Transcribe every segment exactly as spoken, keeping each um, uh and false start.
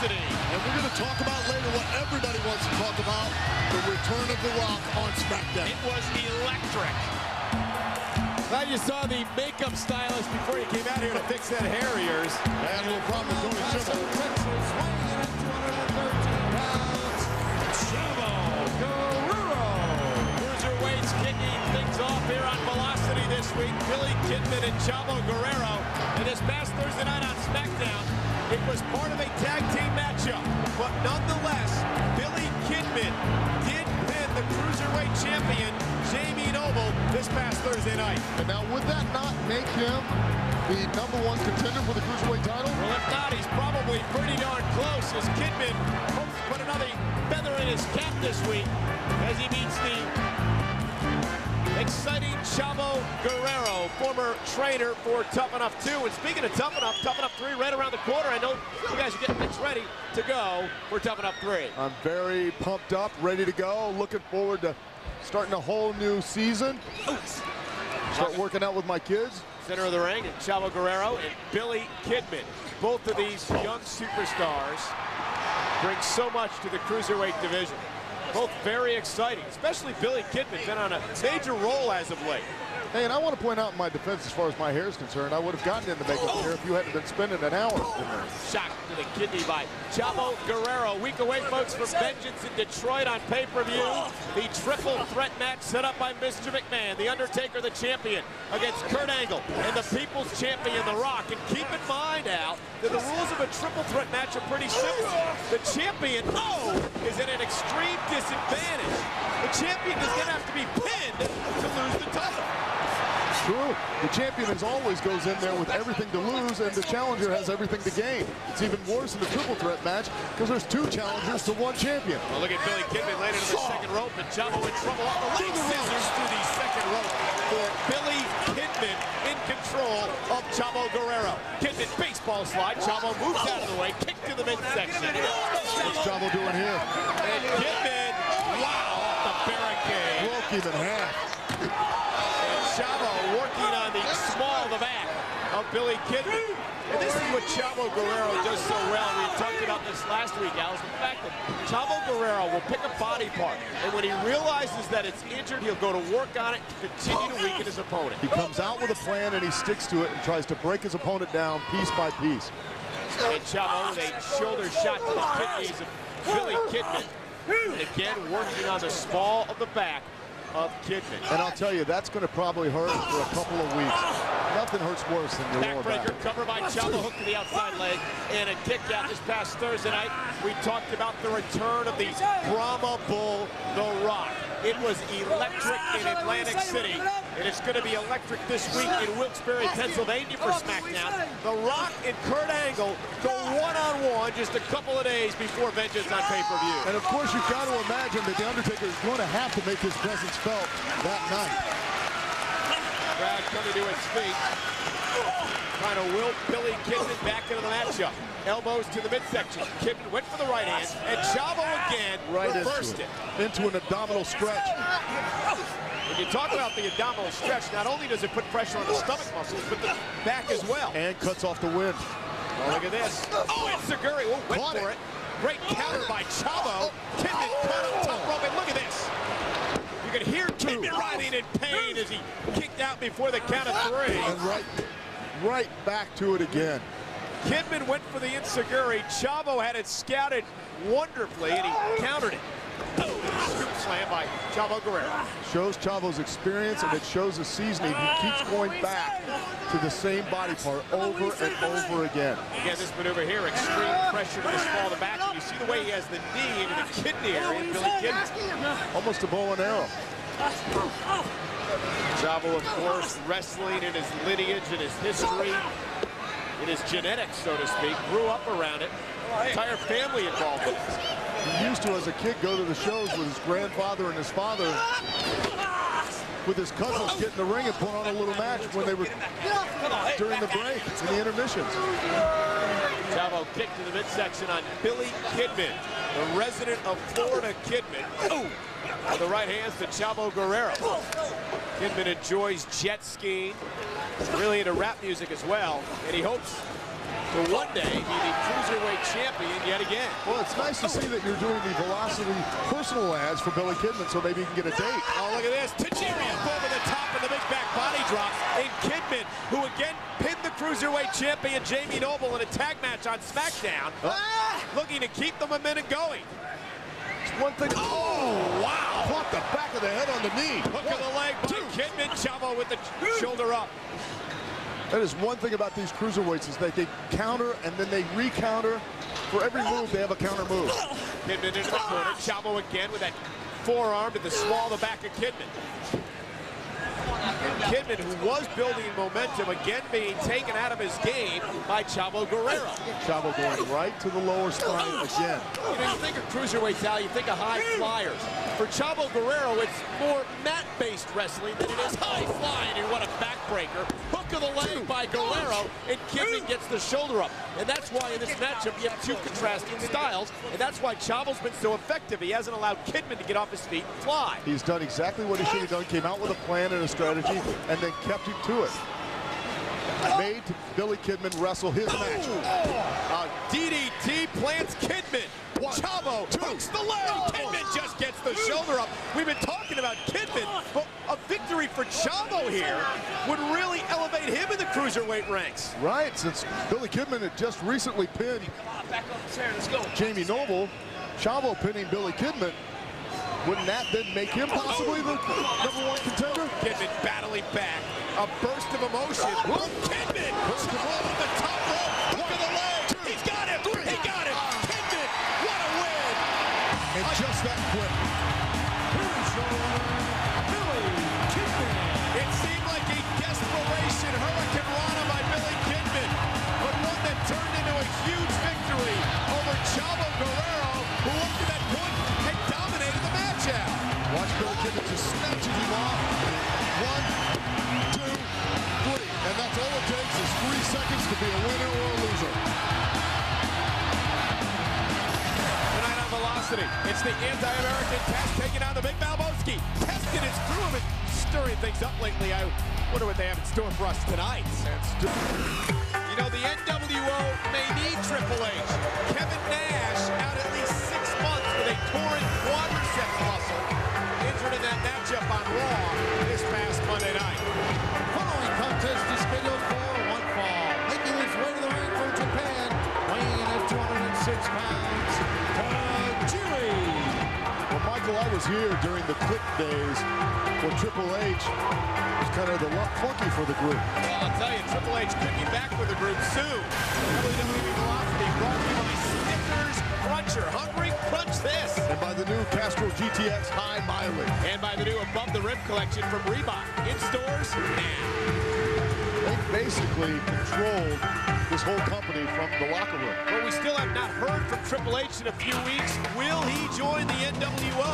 Velocity. And we're going to talk about later what everybody wants to talk about, the return of The Rock on SmackDown. It was electric. Glad you saw the makeup stylist before you came out here to fix that hair of yours. And no problem with Tony Chavo. Chavo Guerrero. Cruiserweights kicking things off here on Velocity this week. Billy Kidman and Chavo Guerrero. And this past Thursday night on SmackDown, it was part of a tag team matchup. But nonetheless, Billy Kidman did pin the Cruiserweight champion, Jamie Noble, this past Thursday night. And now, would that not make him the number one contender for the Cruiserweight title? Well, if not, he's probably pretty darn close, as Kidman hopes to put another feather in his cap this week as he meets the exciting Chavo Guerrero, former trainer for Tough Enough two. And speaking of Tough Enough, Tough Enough three right around the corner. I know you guys are getting things ready to go for Tough Enough three. I'm very pumped up, ready to go. Looking forward to starting a whole new season. Start working out with my kids. Center of the ring, and Chavo Guerrero and Billy Kidman. Both of these young superstars bring so much to the Cruiserweight division. Both very exciting, especially Billy Kidman, been on a major role as of late. Hey, and I want to point out in my defense, as far as my hair is concerned, I would have gotten in the makeup Oh. here if you hadn't been spending an hour in there. Shot to the kidney by Chavo Guerrero. A week away, folks, from Vengeance in Detroit on pay-per-view. The triple threat match set up by Mister McMahon. The Undertaker, the champion, against Kurt Angle and the People's Champion, The Rock. And keep in mind, Al, that the rules of a triple threat match are pretty simple. The champion, oh, is at an extreme disadvantage. The champion is going to have to be pinned to lose the title. True. The champion as always goes in there with everything to lose, and the challenger has everything to gain. It's even worse in the triple threat match because there's two challengers to one champion. Well, look at Billy Kidman laid into the second rope, and Chavo in trouble on the leg scissors to the second rope for Billy Kidman in control of Chavo Guerrero. Kidman baseball slide. Chavo moves out of the way, kick to the midsection. What's Chavo doing here? And Kidman, wow, off the barricade. Broke him in half. Chavo working on the small of the back of Billy Kidman. And this is what Chavo Guerrero does so well. We talked about this last week, Alice. The fact that Chavo Guerrero will pick a body part, and when he realizes that it's injured, he'll go to work on it to continue to weaken his opponent. He comes out with a plan and he sticks to it and tries to break his opponent down piece by piece. And Chavo with a shoulder shot to the kidneys of Billy Kidman. And again, working on the small of the back of Kidman. And I'll tell you, that's going to probably hurt for a couple of weeks. Nothing hurts worse than your lower back. Backbreaker cover by Chavo, hook to the outside leg, and a kick out this past Thursday night. We talked about the return of the Brahma Bull, The Rock. It was electric in Atlantic City, and it's going to be electric this week in Wilkes-Barre, Pennsylvania for SmackDown. The Rock and Kurt Angle go one-on-one just a couple of days before Vengeance on pay-per-view. And of course, you've got to imagine that The Undertaker is going to have to make his presence felt that night. Crowd coming to its feet, trying to wilt Billy Kidman back into the matchup. Elbows to the midsection. Kidman went for the right hand, and Chavo again Right reversed into it. it. Into an abdominal stretch. When you talk about the abdominal stretch, not only does it put pressure on the stomach muscles, but the back as well. And cuts off the wind. Oh, look at this. Oh, and Seguri oh, went Caught for it. it. Great counter by Chavo. Kidman caught on top rope, and look at this. You can hear Kidman writhing in pain as he kicked out before the count of three. And right, right back to it again. Kidman went for the Inseguri. Chavo had it scouted wonderfully, and he countered it. Oh, scoop slam by Chavo Guerrero. Shows Chavo's experience, and it shows his seasoning. He keeps going back to the same body part over and over again. Again, this maneuver here, extreme pressure to the small of the back. And you see the way he has the knee into the kidney area, Billy Kidman. Almost a bow and arrow. Chavo, of course, wrestling in his lineage, in his history, in his genetics, so to speak. Grew up around it. Entire family involved with it. He used to, as a kid, go to the shows with his grandfather and his father, with his cousins, get in the ring and put on a little match when they were during the break, in the intermissions. Chavo kick to the midsection on Billy Kidman, the resident of Florida Kidman. Oh, with the right hands to Chavo Guerrero. Kidman enjoys jet skiing, really into rap music as well, and he hopes to one day be the Cruiserweight champion yet again. Well, it's nice to see that you're doing the Velocity personal ads for Billy Kidman so maybe he can get a date. Oh, look at this. Tajiri up over the top and the big back body drop. And Kidman, who again pinned the Cruiserweight champion Jamie Noble in a tag match on SmackDown, ah, looking to keep the momentum going. It's one thing. Oh, wow. Caught the back of the head on the knee. Hook of the leg by two. Kidman. Chavo with the shoulder up. That is one thing about these cruiserweights is that they counter and then they re-counter. For every move, they have a counter move. Kidman into the corner. Chavo again with that forearm to the small of the back of Kidman. And Kidman, who was building momentum, again being taken out of his game by Chavo Guerrero. Chavo going right to the lower spine again. You know, you think of cruiserweights, Al, you think of high flyers. For Chavo Guerrero, it's more mat-based wrestling than it is high flying. And what a backbreaker. Hook of the leg by Guerrero, and Kidman gets the shoulder up. And that's why in this matchup you have two contrasting styles, and that's why Chavo's been so effective. He hasn't allowed Kidman to get off his feet and fly. He's done exactly what he should have done, came out with a plan and a strategy, and then kept him to it. Made Billy Kidman wrestle his match. Uh, D D T plants Kidman. One, Chavo two, hooks the leg. Oh. Kidman just gets the shoulder up. We've been talking about Kidman, but a victory for Chavo here would really elevate him in the cruiserweight ranks. Right, since Billy Kidman had just recently pinned Back up the chair, let's go. Jamie Noble, Chavo pinning Billy Kidman. Wouldn't that then make him possibly the number one contender? Kidman battling back. A burst of emotion. Oh, Kidman! Chavo at the top rope. Look at the leg. He's got him. He got him. Kidman, what a win. And just that quick. Billy Kidman. It seemed like a desperation hurricane rana by Billy Kidman, but one that turned into a huge victory over Chavo Guerrero, who up to that point had dominated the match out. Watch Billy Kidman just snatches him off. One, two, three. And that's all it takes is three seconds to be a winner or a loser. Tonight on Velocity, it's the anti-American Test taking on the big Valbowski. Testing his crew and stirring things up lately. I wonder what they have in store for us tonight. You know, the N W O may need Triple H. Kevin Nash out at least six months with a torn quadriceps muscle. Injured in that matchup on Raw this past Monday night. Following contest is scheduled for one fall. Making his way to the ring from Japan, weighing in at two hundred six pounds, Tajiri. Well, Michael, I was here during the Click days when Triple H was kind of the flunky for the group. Well, I'll tell you, Triple H could be back with the group soon. W W E Velocity brought to you by Snickers Cruncher. Hungry? Crunch this. And by the new Castro G T X High Mileage. And by the new Above the Rim collection from Reebok. In stores now. They basically controlled this whole company from the locker room. But we still have not heard from Triple H in a few weeks. Will he join the N W O?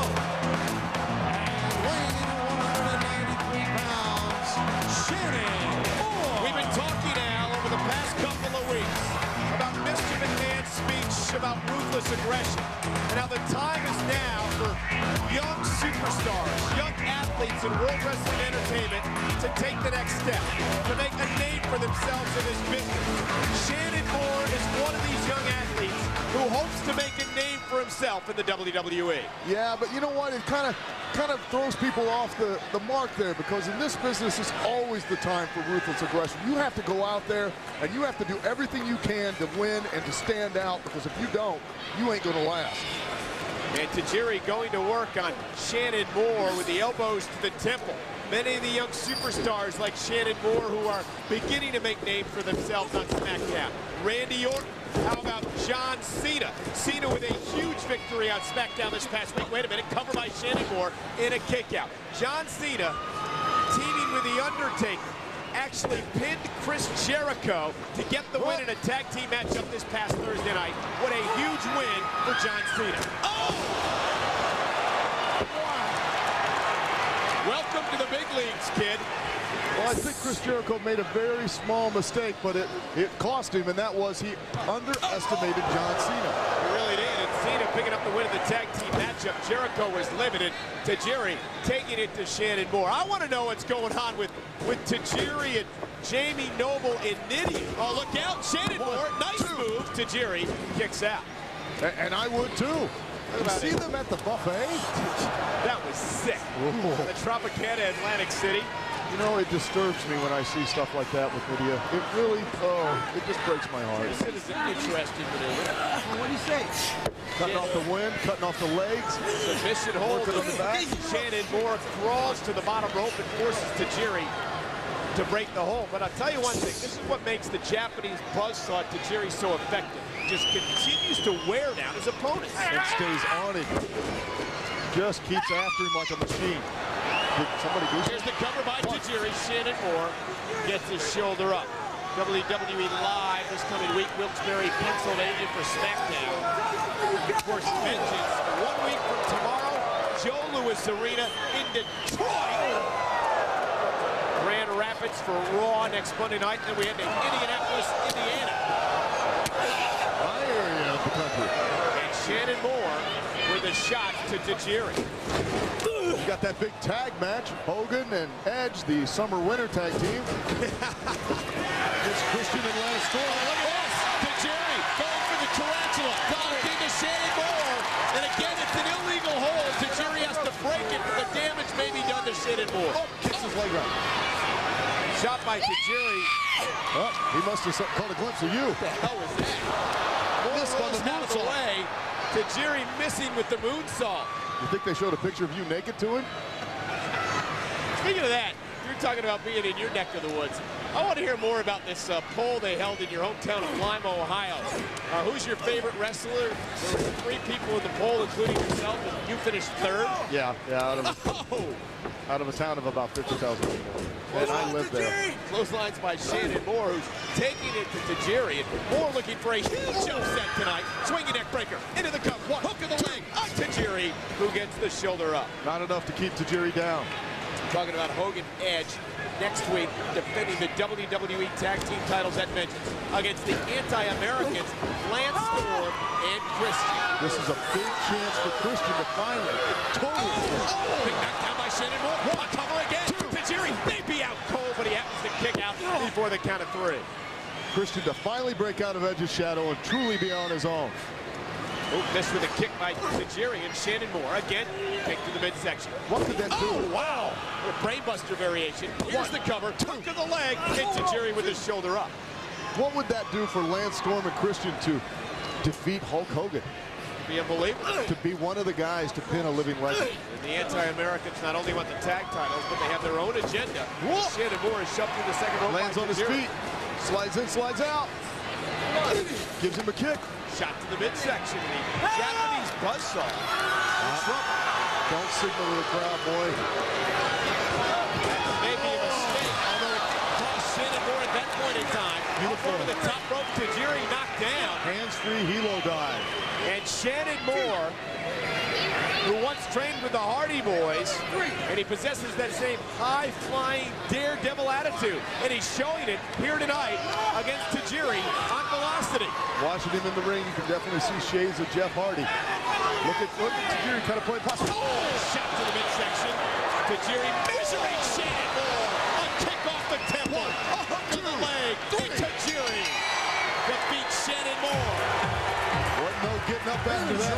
Weighing in at one hundred ninety-three pounds, Shannon. We've been talking now over the past couple of weeks about Mister McMahon's speech about ruthless aggression. And how the time is now for young superstars, young athletes in World Wrestling Entertainment to take the next step, to make a name for themselves in this business. Shannon Moore is one of these young athletes who hopes to make a name for himself in the W W E. Yeah, but you know what? It kind of kind of throws people off the, the mark there, because in this business, it's always the time for ruthless aggression. You have to go out there, and you have to do everything you can to win and to stand out, because if you don't, you ain't going to last. And Tajiri going to work on Shannon Moore with the elbows to the temple. Many of the young superstars like Shannon Moore who are beginning to make names for themselves on SmackDown. Randy Orton. How about John Cena? Cena with a huge victory on SmackDown this past week. Wait a minute, covered by Shannon Moore in a kickout. John Cena teaming with The Undertaker. Actually pinned Chris Jericho to get the win in a tag team matchup this past Thursday night. What a huge win for John Cena. Oh! Wow. Welcome to the big leagues, kid. Well, I think Chris Jericho made a very small mistake, but it, it cost him, and that was he underestimated John Cena. He really did, and Cena picking up the win in the tag team matchup. Jericho was limited. Tajiri taking it to Shannon Moore. I want to know what's going on with, with Tajiri and Jamie Noble and Nitty. Oh, look out, Shannon Moore. Nice two. move. Tajiri kicks out. And, and I would too. You see it. them at the buffet? That was sick. Ooh. The Tropicana, Atlantic City. You know, it disturbs me when I see stuff like that with Lydia. It really, oh, it just breaks my heart. This is an interesting maneuver. What do you say? Cutting off the wind, cutting off the legs. Submission hold Working on the back. Shannon Moore crawls to the bottom rope and forces Tajiri to break the hold. But I'll tell you one thing, this is what makes the Japanese buzzsaw Tajiri so effective. He just continues to wear down his opponents. And stays on it. Just keeps after him like a machine. Did somebody do Here's the cover by Tajiri. Shannon Moore gets his shoulder up. W W E Live this coming week, Wilkes-Barre, Pennsylvania for SmackDown. Of course, Vengeance, one week from tomorrow, Joe Louis Arena in Detroit. Grand Rapids for Raw next Monday night. Then we head to Indianapolis, Indiana. My area of the country. And Shannon Moore with a shot to Tajiri. You got that big tag match, Hogan and Edge, the summer-winter tag team. It's Christian and Lance Storm. Look at this. Tajiri going for the tarantula. Blocking to Shannon Moore. And again, it's an illegal hold. Tajiri has to break it, but the damage may be done to Shannon Moore. Oh, kicks his leg out. Shot by Tajiri. Oh, he must have caught a glimpse of you. What the hell was that? Moore Missed on rolls the out of the moonsault. way. Tajiri missing with the moonsault. You think they showed a picture of you naked to him? Speaking of that, you're talking about being in your neck of the woods. I want to hear more about this uh, poll they held in your hometown of Lima, Ohio. Uh, who's your favorite wrestler? There were three people in the poll, including yourself, and you finished third. Yeah, yeah, out of, Oh! out of a town of about fifty thousand people. And I live there. Clotheslines by Shannon Moore, who's taking it to Tajiri. And Moore looking for a huge upset tonight. Swinging neck breaker into the cup. One hook of the leg on Tajiri, who gets the shoulder up. Not enough to keep Tajiri down. Talking about Hogan Edge next week, defending the W W E Tag Team titles at Vengeance against the anti-Americans, Lance Storm and Christian. This is a big chance for Christian to finally totally. Oh, big knockdown by Shannon Moore. One cover again. Tajiri may be out cold, but he happens to kick out before the count of three. Christian to finally break out of Edge's shadow and truly be on his own. Oh, missed with a kick by Tajiri and Shannon Moore. Again, kick to the midsection. What could that do? Oh, wow. A brainbuster variation. Here's the cover. Hook of the leg. And Tajiri with his shoulder up. What would that do for Lance Storm and Christian to defeat Hulk Hogan? It'd be unbelievable. To be one of the guys to pin a living legend. And the anti-Americans not only want the tag titles, but they have their own agenda. Whoa. Shannon Moore is shoved through the second rope. Lands on his feet. Slides in, slides out. Gives him a kick. Shot to the midsection. The Japanese buzzsaw. Uh, don't signal to the crowd, boy. That may be a mistake, although it cost Shannon Moore at that point in time. Beautiful. Over the top rope, Tajiri knocked down. Hands-free helo dive. And Shannon Moore, who once trained with the Hardy Boys, and he possesses that same high-flying daredevil attitude, and he's showing it here tonight against Tajiri on Velocity. Watching him in the ring, you can definitely see shades of Jeff Hardy. Look at, look at Tajiri kind of playing possible. Oh, shot to the midsection. Tajiri measuring Shannon Moore. A kick off the temple. A hook to the leg. And Tajiri defeats Shannon Moore. What no getting up after that.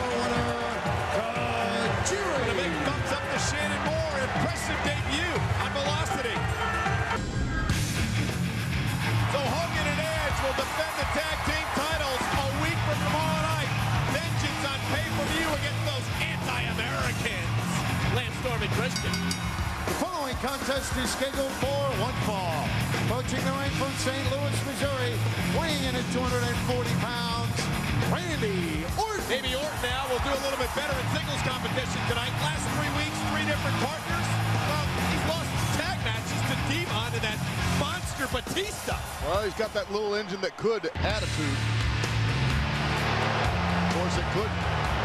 And a big thumbs up to Shannon Moore. Impressive debut on Velocity. So Hogan and Edge will defend the tag team titles a week from tomorrow night. Vengeance on pay-per-view against those anti-Americans. Lance Storm and Christian. The following contest is scheduled for one fall. Approaching the ring from Saint Louis, Missouri, weighing in at two hundred forty pounds, Randy Orton. Maybe Orton now will do a little bit better in singles competition tonight. Last three weeks, three different partners. Well, he's lost tag matches to Demon and that monster Batista. Well, he's got that little engine that could attitude. Of course, it couldn't.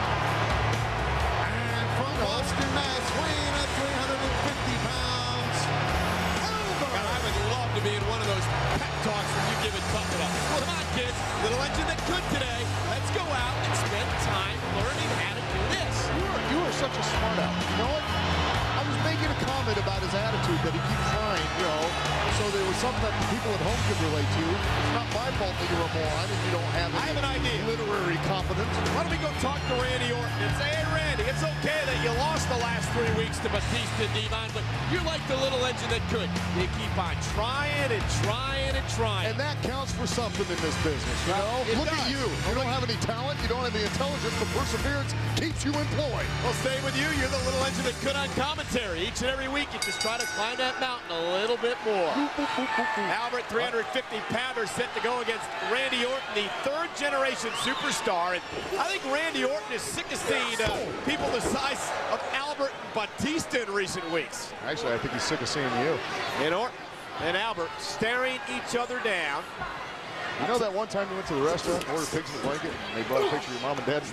And from Boston, Mass, weighing at three hundred fifty pounds, God, I would love to be in one of those pep talks where you give it tough enough. Well, come on, kids. Little engine that could today. Let's go out and spend time learning how to do this. You are, you are such a smart aleck. You know what? I was making a comment about his attitude that he keeps trying, you know, so there was something that people at home could relate to. It's not my fault that you're a moron and you don't have any I have an idea. literary competence. Why don't we go talk to Randy Orton and say, hey, Randy, it's okay that you lost the last three weeks to Batista and Devon, but you're like the little engine that could. You keep on trying and trying and trying. And that counts for something in this business, you know? It Look does. at you. You don't have any talent. You don't have the intelligence, but perseverance keeps you employed. Well, stay with you. You're the little engine that could on commentary. Each and every week, you just try to climb that mountain a little bit more. Albert, three hundred fifty pounder, set to go against Randy Orton, the third generation superstar. And I think Randy Orton is sick of seeing uh, people the size of Albert and Batista in recent weeks. Actually, I think he's sick of seeing you. And Orton and Albert staring each other down. You know that one time you went to the restaurant and ordered pigs in a blanket and they brought a picture of your mom and dad in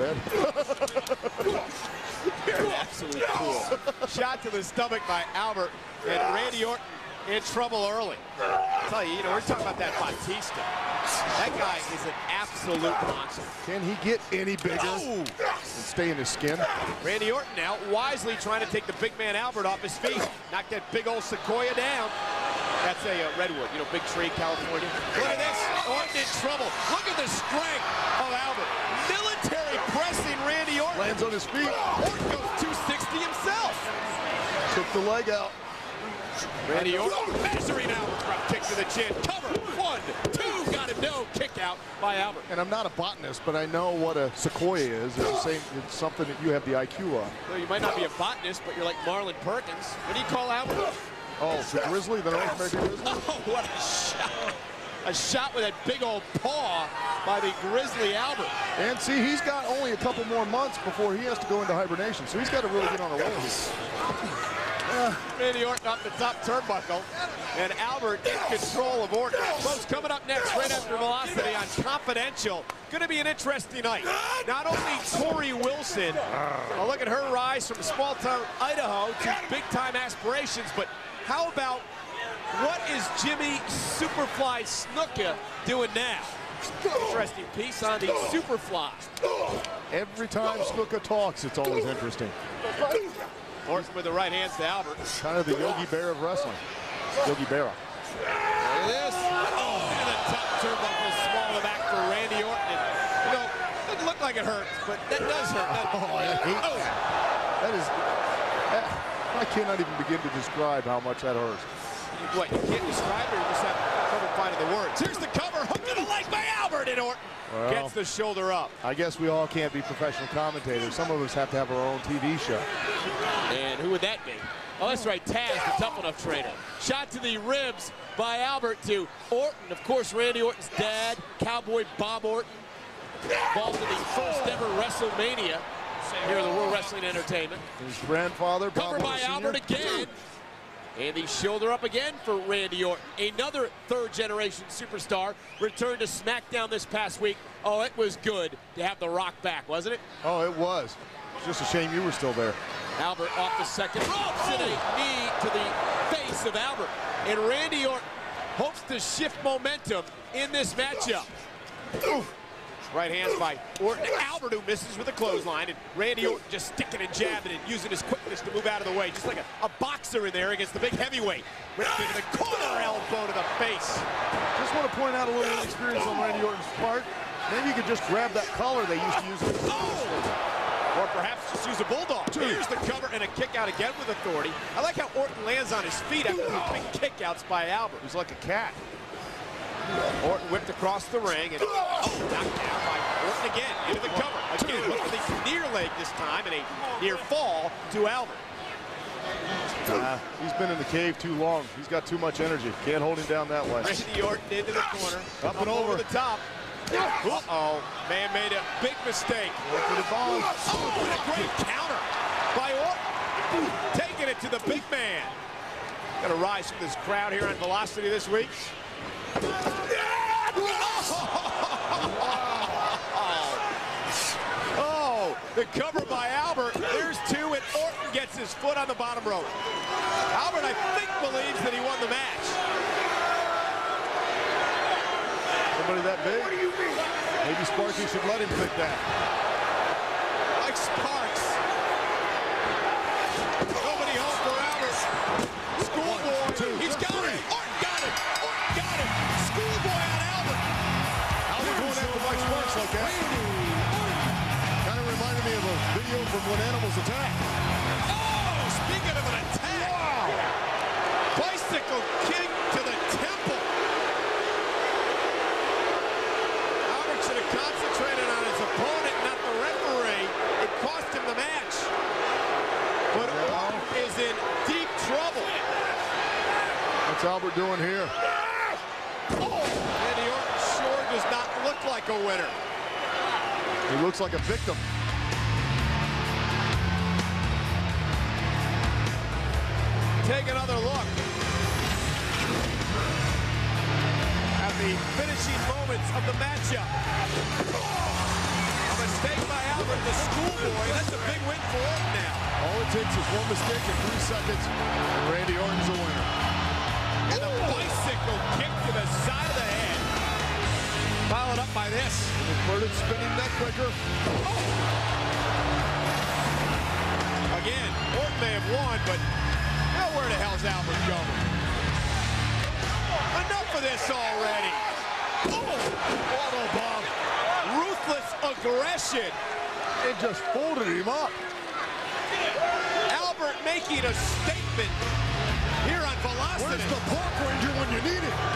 bed? You're absolutely cool. Shot to the stomach by Albert, and Randy Orton in trouble early. I'll tell you, you know, we're talking about that Batista. That guy is an absolute monster. Can he get any bigger Oh! and stay in his skin? Randy Orton now wisely trying to take the big man Albert off his feet. Knock that big old sequoia down. That's a uh, redwood, you know, big tree, California. Look at this, Orton in trouble. Look at the strength of Albert. Military pressing Randy Orton. Lands on his feet. Orton goes two sixty himself. Took the leg out. Randy Orton measuring Albert. Drop kick to the chin. Cover. One, two. Got him. No. Kick out by Albert. And I'm not a botanist, but I know what a sequoia is. It's, the same, it's something that you have the I Q on. Well, you might not be a botanist, but you're like Marlon Perkins. What do you call Albert? Oh, the Grizzly, the North American Grizzly? Oh, what a shot. A shot with that big old paw by the Grizzly Albert. And see, he's got only a couple more months before he has to go into hibernation, so he's got to really get on a roll here. Uh, Randy Orton up the top turnbuckle, and Albert in control of Orton. Folks, coming up next, right after Velocity on Confidential. Going to be an interesting night. Not only Tori Wilson, oh, look at her rise from small-town Idaho to big-time aspirations, but how about what is Jimmy Superfly Snuka doing now? Interesting piece on the Superfly. Every time Snuka talks, it's always interesting. Orton with the right hands to Albert. Kind of the Yogi Bear of wrestling. Yogi Berra. Look at this. Oh, and the top turnbuckle small in the back for Randy Orton. And, you know, it doesn't look like it hurts, but that does hurt. That, Oh, I hate oh. that. Is, that, I cannot even begin to describe how much that hurts. What, you can't describe it, or you just have trouble finding the words? Here's the cover, hook to the leg by Albert, and Orton Well, gets the shoulder up. I guess we all can't be professional commentators. Some of us have to have our own T V show. And who would that be? Oh, that's right, Taz, the Tough Enough trainer. Shot to the ribs by Albert to Orton. Of course, Randy Orton's dad, Cowboy Bob Orton, involved in the first ever WrestleMania here in the World Wrestling Entertainment. His grandfather, Bob Cover by Orton Albert Senior again. And the shoulder up again for Randy Orton. Another third-generation superstar returned to SmackDown this past week. Oh, it was good to have The Rock back, wasn't it? Oh, it was. It's just a shame you were still there. Albert off the second ropes and a knee to the face of Albert. And Randy Orton hopes to shift momentum in this matchup. Oof. Right hands by Orton. Albert, who misses with a clothesline, and Randy Orton just sticking and jabbing and using his quickness to move out of the way, just like a, a boxer in there against the big heavyweight. Ripped into the corner, elbow to the face. Just want to point out a little inexperience on Randy Orton's part. Maybe you could just grab that collar they used to use. Oh! Or perhaps just use a bulldog. Here's the cover and a kick out again with authority. I like how Orton lands on his feet after these big kickouts by Albert. He's like a cat. Orton whipped across the ring and oh, knocked down by Orton again into the cover. Again, look at the near leg this time and a near fall to Albert. Uh, he's been in the cave too long. He's got too much energy. Can't hold him down that way. Randy Orton into the corner. Up and over. over the top. Uh-oh. Man made a big mistake. Look for the ball. Oh, what a great counter by Orton. Taking it to the big man. Got a rise from this crowd here on Velocity this week. Oh, the cover by Albert. There's two, and Orton gets his foot on the bottom rope. Albert, I think, believes that he won the match. Somebody that big? Maybe Sparky should let him pick that. Like Sparks. Nobody home for Albert. Schoolboy. He's got it. Orton got it. Orton feel from when animals attack. Oh, speaking of an attack. Wow. Bicycle kick to the temple. Albert should have concentrated on his opponent, not the referee. It cost him the match. But Orton is in deep trouble. What's Albert doing here? Oh, Randy Orton sure does not look like a winner. He looks like a victim. Take another look at the finishing moments of the matchup. A mistake by Albert, the schoolboy. That's a big win for Orton now. All it takes is one mistake in three seconds, and Randy Orton's a winner. And a bicycle kick to the side of the head. Followed up by this. Inverted spinning neck breaker. Again, Orton may have won, but now where the hell's Albert going? Enough of this already. Oh, auto bomb. Ruthless aggression. It just folded him up. Albert making a statement here on Velocity. Where's the park ranger when you need it?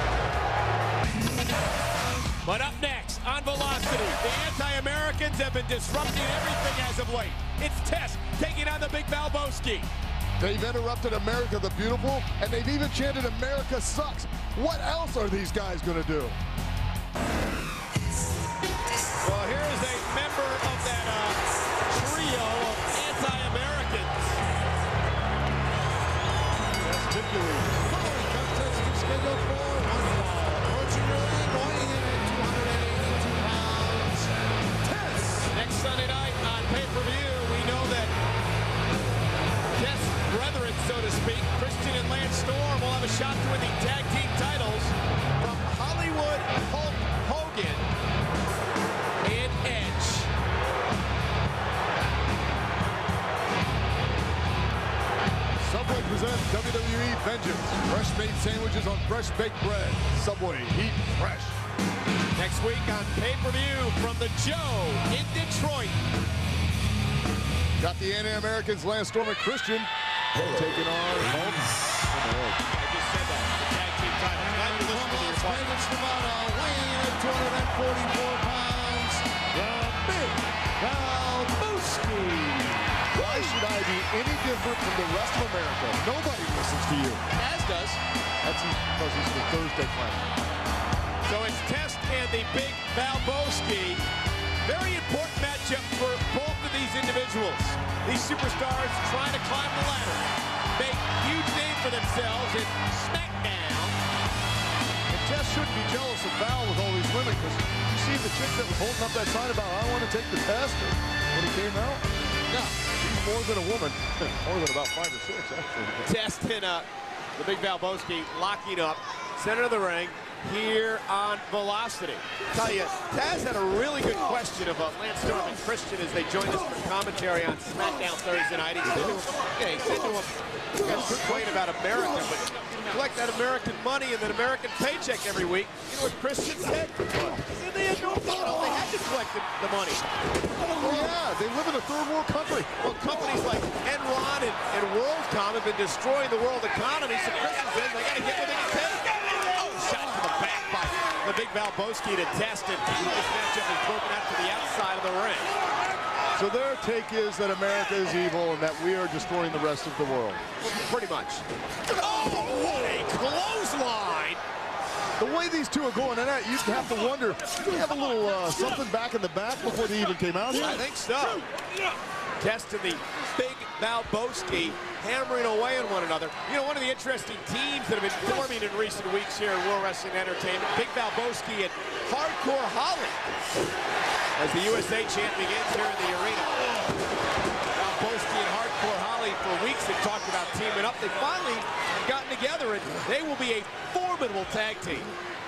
But up next on Velocity, the anti-Americans have been disrupting everything as of late. It's Test taking on the big Valbowski. They've interrupted America the Beautiful, and they've even chanted America sucks. What else are these guys going to do? Well, here is a member of that uh, trio of anti-Americans. Following contest is scheduled for one fall. Approaching your ring, weighing in at two hundred eighty-two pounds. Test. Next Sunday night on pay-per-view, we know that Test brethren, so to speak, Christian and Lance Storm will have a shot to win the tag team titles from Hollywood Hulk Hogan and Edge. Subway presents W W E Vengeance. Fresh made sandwiches on fresh baked bread. Subway, heat fresh. Next week on pay-per-view from the Joe in Detroit. Got the anti-Americans, Lance Storm and Christian, taking on Hulk. I just said that. The tag team titles. Glad you listened to your fight. Vegas, Nevada, weighing in at two hundred forty-four pounds. The big Valbowski. Why should I be any different from the rest of America? Nobody listens to you. As does. That's because he's the Thursday fight. So it's Test and the big Valbowski. Very important matchup for both of these individuals. These superstars trying to climb the ladder, make huge name for themselves in SmackDown. And Tess shouldn't be jealous of Val with all these women, because you see the chick that was holding up that sign about I want to take the test when he came out? Yeah, he's more than a woman. More than about five or six, actually. Test and uh, the big Valbowski locking up, center of the ring, here on Velocity. Tell you, Taz had a really good question of uh, Lance Storm and Christian as they joined us for commentary on SmackDown Thursday night. He said to him, yeah, he said to him, you guys complain about America, but you collect that American money and that American paycheck every week. You know what Christian said? He said they had no problem. They had to collect the, the money. Oh, yeah, they live in a third world country. Well, companies like Enron and, and WorldCom have been destroying the world economy, so Christian says they got to get what they can take. Shot to the back by the big Valbowski to Test, and this matchup is broken out to the outside of the ring. So their take is that America is evil and that we are destroying the rest of the world. Pretty much. Oh, what a clothesline! The way these two are going at it, you'd have to wonder, do they have a little uh, something back in the back before they even came out here? I think so. Test and the big Valbowski hammering away on one another. You know, one of the interesting teams that have been forming in recent weeks here in World Wrestling Entertainment, Big Valbowski and Hardcore Holly. As the U S A chant begins here in the arena. Valbowski and Hardcore Holly for weeks have talked about teaming up. They finally gotten together, and they will be a formidable tag team.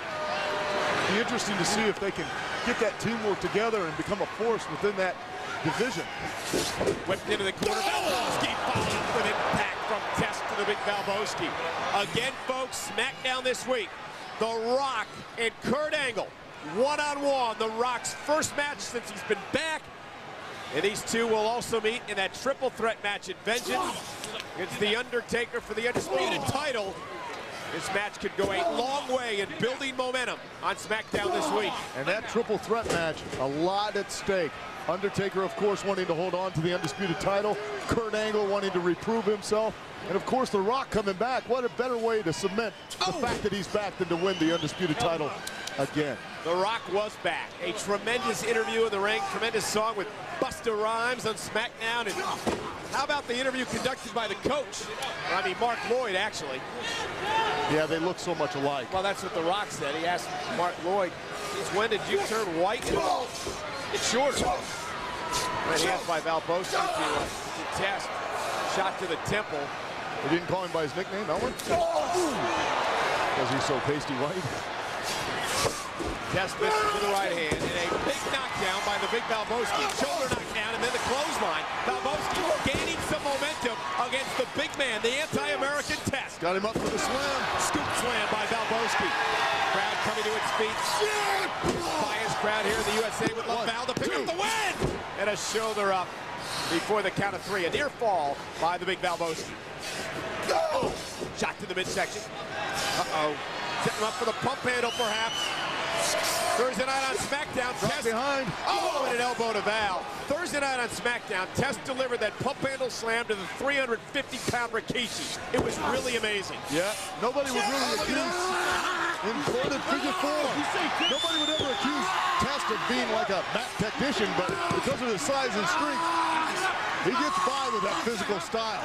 It'll be interesting to see if they can get that teamwork together and become a force within that division. Whipped into the corner. Valbowski followed up with impact from Test to the big Valbowski. Again, folks, SmackDown this week. The Rock and Kurt Angle, one-on-one. The Rock's first match since he's been back And these two will also meet in that triple threat match at Vengeance against The Undertaker for the undisputed title. This match could go a long way in building momentum on SmackDown this week. And that triple threat match, a lot at stake. Undertaker, of course, wanting to hold on to the undisputed title. Kurt Angle wanting to reprove himself. And, of course, The Rock coming back. What a better way to cement the oh. fact that he's back than to win the undisputed title again. The Rock was back. A tremendous interview in the ring, tremendous song with Busta Rhymes on SmackDown. And how about the interview conducted by the coach? I mean, Mark Lloyd, actually. Yeah, they look so much alike. Well, that's what The Rock said. He asked Mark Lloyd, when did you turn white? It's shorter. And he asked by Valbowski to, uh, to test. Shot to the temple. They didn't call him by his nickname, that one? Because he's so pasty white. Test misses to the right hand, and a big knockdown by the big Valbowski. Shoulder knockdown, and then the clothesline. Valbowski gaining some momentum against the big man, the anti-American Test. Got him up for the slam. Scoop slam by Valbowski. Crowd coming to its feet. Biased crowd here in the U S A with LaVal to pick up the win. And a shoulder up before the count of three. A near fall by the big Valbowski. Oh, shot to the midsection. Uh-oh. Setting him up for the pump handle, perhaps. Thursday night on SmackDown. Test behind. Oh, and an elbow to Val. Thursday night on SmackDown, Test delivered that pump handle slam to the three hundred fifty pound Rikishi. It was really amazing. Yeah, nobody would really accuse imported figure four. Nobody would ever accuse Test of being like a mat technician, but because of his size and strength, he gets by with that physical style.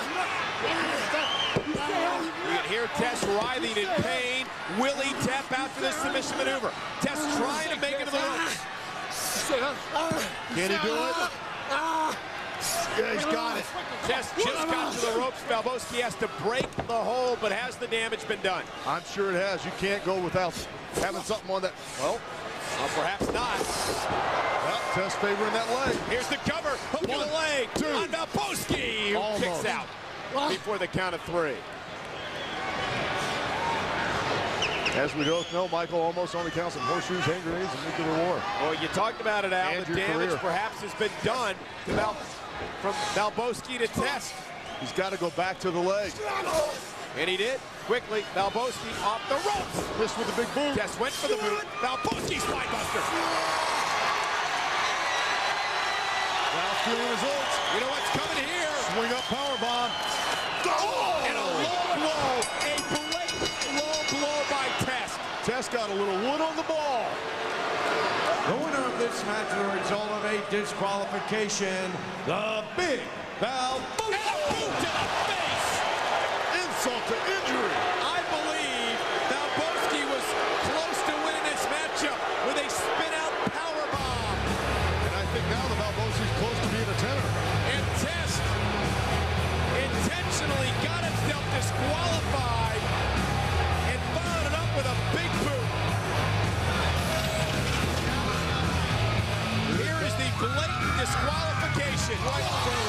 We can hear Test writhing in pain. Will he tap out for this submission maneuver? Test trying to make it to the ropes. Can he do it? Yeah, he's got it. Test just got to the ropes. Valbowski has to break the hold, but has the damage been done? I'm sure it has. You can't go without having something on that. Well, well perhaps not. Well, Test favoring that leg. Here's the cover. Hook to the leg. Two. On Valbowski, who Almost. kicks out before the count of three. As we both know, Michael almost only counts some horseshoes, hand grenades, and nuclear war. Well, you talked about it, Al. And the damage career. perhaps has been done to Val from Valbowski to Test. He's got to go back to the leg. And he did. Quickly, Valbowski off the ropes. Missed with the big boot. Test went for the boot. Valbowski spinebuster. Now feeling results. You know what's coming here? Swing up powerbomb. Oh! And a low blow. A blatant low blow by Test. Test got a little wood on the ball. The winner of this match is a result of a disqualification, the Big Valbowski. And a boot to the face. Insult to injury. I believe Valbowski was close to winning this matchup with a spin-out powerbomb. And I think now the Valbowski's close to being a tenor. And Test intentionally got himself disqualified and followed it up with a big boot. Here is the blatant disqualification. Right